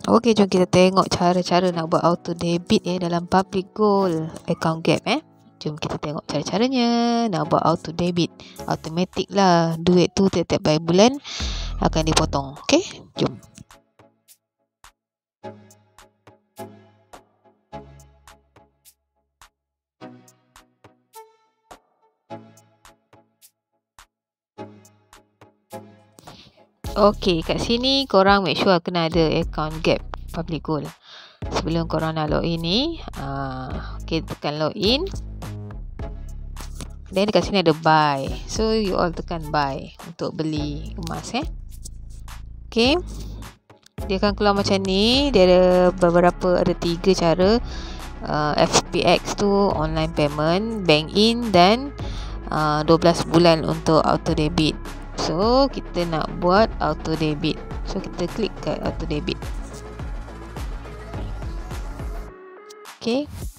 Okey, jom kita tengok cara-cara nak buat auto debit dalam Public Gold account Gap. Jom kita tengok cara-caranya nak buat auto debit. Automatic lah. Duit tu tiap-tiap bulan akan dipotong. Okey, jom. Okey, kat sini korang make sure kena ada account Gap Public Gold. Sebelum korang nak login ni, okay, tekan login. Dan dekat sini ada buy. So you all tekan buy untuk beli emas. Okay, dia akan keluar macam ni. Dia ada beberapa, ada 3 cara. FPX tu online payment, bank in dan 12 bulan untuk auto debit. So kita nak buat auto debit. So kita klik kat auto debit. Okay,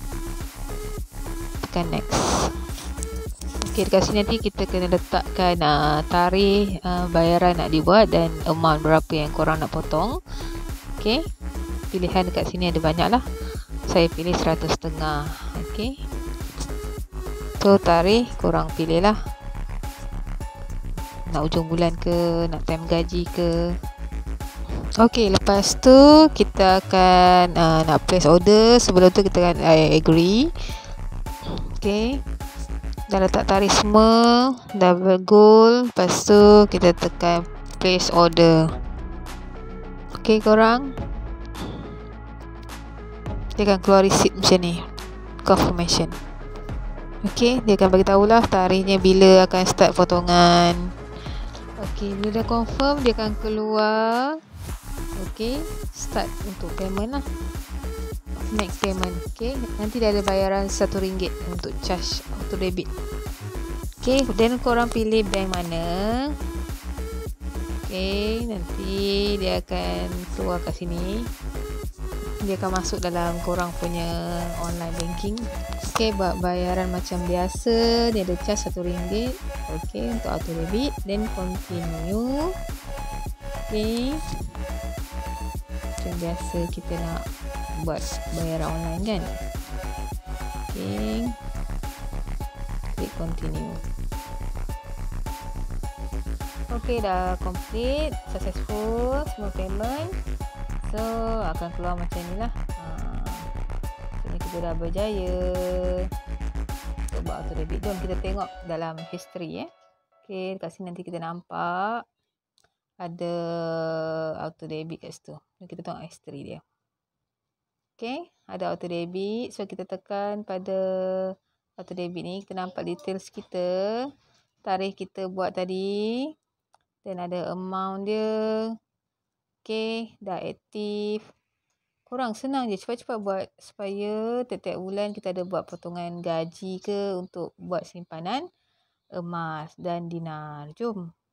tekan next. Okay, dekat sini nanti kita kena letakkan tarikh bayaran nak dibuat dan amount berapa yang korang nak potong. Okay, pilihan dekat sini ada banyak lah. Saya pilih 100.5. Okay, so tarikh korang pilih lah, nak ujung bulan ke, nak time gaji ke. Okey, lepas tu kita akan nak place order. Sebelum tu kita akan agree. Okey, dah letak tarikh semua, double gold. Lepas tu kita tekan place order. Okey korang, dia akan keluar receipt macam ni, confirmation. Okey, dia akan bagi tahulah tarikhnya bila akan start potongan. Okey, bila dah confirm dia akan keluar. Okey, start untuk payment lah. Next payment. Okey, nanti dah ada bayaran RM1 untuk charge auto debit. Okey, then korang pilih bank mana. Okey, nanti dia akan keluar kat sini. Dia akan masuk dalam korang punya online banking. Okey, buat bayaran macam biasa. Dia ada charge RM1. Okey, untuk auto debit. Then continue. Okey, macam biasa kita nak buat bayaran online kan. Okey, klik continue. Okey, dah complete, successful semua payment. So akan keluar macam ni lah. Jadi kita dah berjaya untuk buat auto debit. Jom kita tengok dalam history. Okey, dekat sini nanti kita nampak ada auto debit kat situ. Kita tengok history dia. Okey, ada auto debit. So kita tekan pada auto debit ni, kita nampak details kita, tarikh kita buat tadi, dan ada amount dia. Okey, dah aktif. Korang senang je, cepat-cepat buat supaya tiap-tiap bulan kita ada buat potongan gaji ke untuk buat simpanan emas dan dinar. Jom